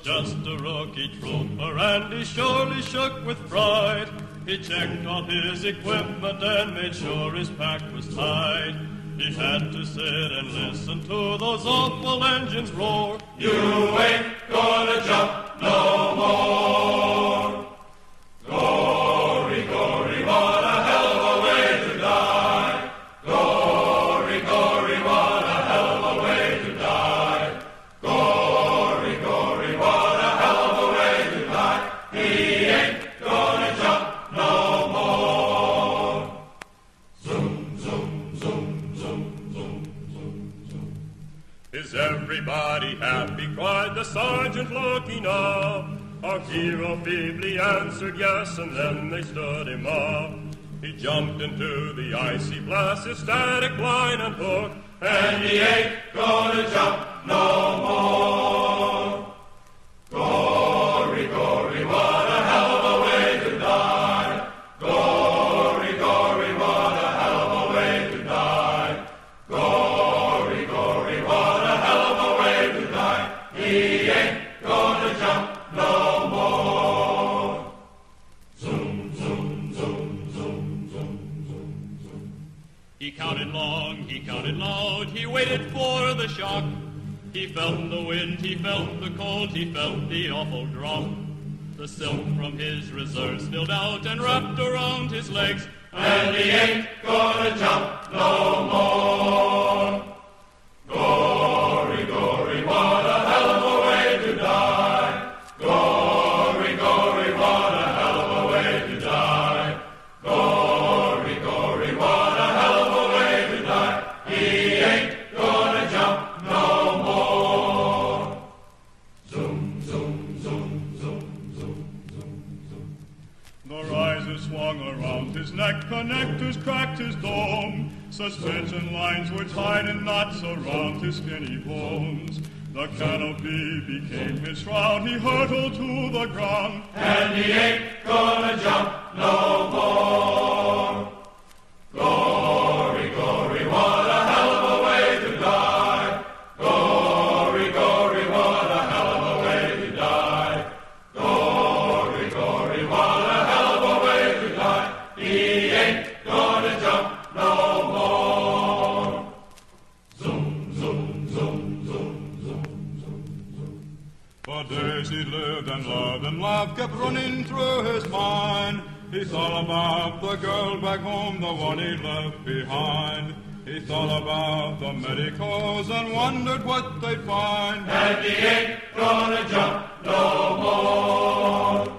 just a rookie trooper, and he surely shook with pride. He checked all his equipment and made sure his pack was tied. He had to sit and listen to those awful engines roar. You ain't gonna jump no more. Gory, gory, what a hell of a way to die. Gory, gory, what a hell of a way to die. Gory, gory, what a hell of a way to die. He ain't gonna jump no more. Zoom, zoom, zoom, zoom, zoom, zoom, zoom. Is everybody happy? Cried the sergeant, looking up. Our hero feebly answered yes, and then they stood him up. He jumped into the icy blast, his static line and hook, and he ain't gonna jump no more. Gory, gory, what a hell of a way to die. Gory, gory, what a hell of a way to die. Gory, gory, what a hell of a way to die. He ain't gonna jump no more. Zoom, zoom, zoom, zoom, zoom, zoom, zoom. He counted long, he counted loud, he waited for the shock. He felt the wind, he felt the cold, he felt the awful drop. The silk from his reserves spilled out and wrapped around his legs, and he ain't gonna jump no more. Gory, gory, what a hell of a way to die. Gory, gory, what a hell of a way to die. Gory, gory, what a hell of a way to die. He ain't gonna jump no more. Zoom, zoom, zoom, zoom, zoom, zoom, zoom. The risers swung around his neck, connectors cracked his dome. Suspension lines were tied in knots around his skinny bones. The canopy became his shroud, he hurtled to the ground, and he ain't gonna jump no more. Gory, gory, what a hell of a way to die. Gory, gory, what a hell of a way to die. Gory, gory, what a hell of a way to die. He ain't gonna jump no more. Zoom, zoom, zoom, zoom, zoom, zoom, zoom. For days he lived and loved and laughed kept running through his mind. He thought about the girl back home, the one he left behind. He thought about the medicos and wondered what they'd find. And he ain't gonna jump no more.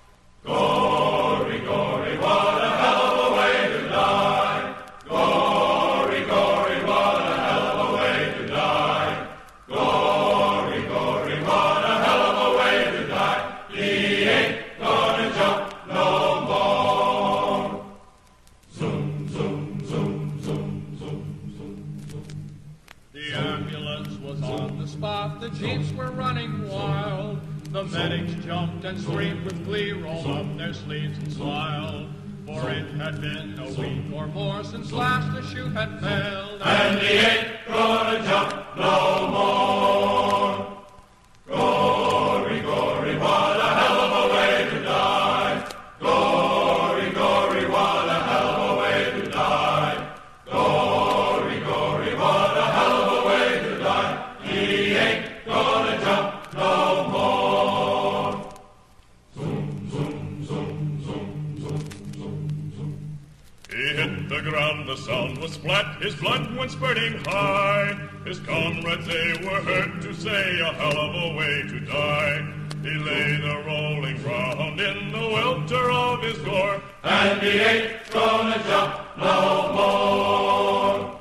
Gory, gory, what a hell of a way to die. Gory, gory, what a hell of a way to die. Gory, gory, what a hell of a way to die. He ain't gonna jump no more. Zoom, zoom, zoom, zoom, zoom, zoom, zoom. The ambulance was on the spot, the jeeps were running wild. The medics jumped and screamed with glee, rolled up their sleeves and smiled. For it had been a week or more since last the shoe had failed, and he ain't gonna jump no more. Gory, gory, what a hell of a way to die. Gory, gory, what a hell of a way to die. Gory, gory, what a hell of a way to die. He ain't gonna jump no more. Zoom, zoom, zoom, zoom, zoom, zoom, zoom. He hit the ground, the sound was flat, his blood went spurting high. His comrades, they were heard to say, a hell of a way to die. He lay the rolling ground in the welter of his gore, and he ain't gonna jump no more.